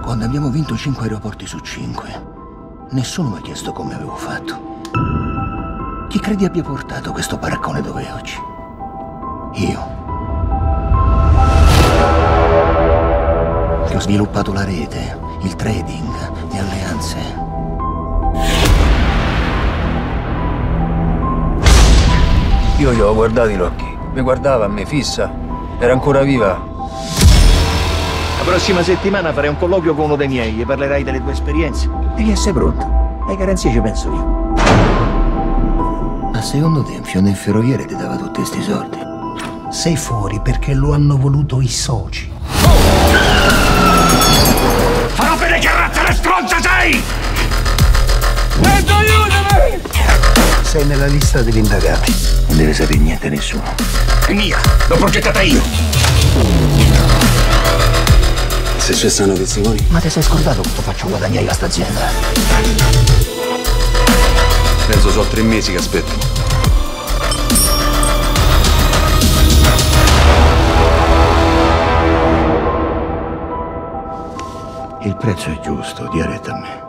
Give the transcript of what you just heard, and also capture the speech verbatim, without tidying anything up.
Quando abbiamo vinto cinque aeroporti su cinque, nessuno mi ha chiesto come avevo fatto. Chi credi abbia portato questo baraccone dove è oggi? Io. Che ho sviluppato la rete, il trading, le alleanze. Io gli ho guardato gli occhi, mi guardava, mi fissa, era ancora viva. La prossima settimana farei un colloquio con uno dei miei e parlerai delle tue esperienze. Devi essere pronto. Ai garanzie ci penso io. Ma secondo te un fione ferroviere ti dava tutti questi soldi? Sei fuori perché lo hanno voluto i soci. Farò vedere che razza le stronza sei! Ed aiutami! Sei nella lista degli indagati. Non deve sapere niente nessuno. È mia! L'ho progettata io! Se ci stanno testimoni. Ma ti sei scordato quanto faccio guadagnare a sta azienda? Penso so tre mesi che aspetto. Il prezzo è giusto, dia retta a me.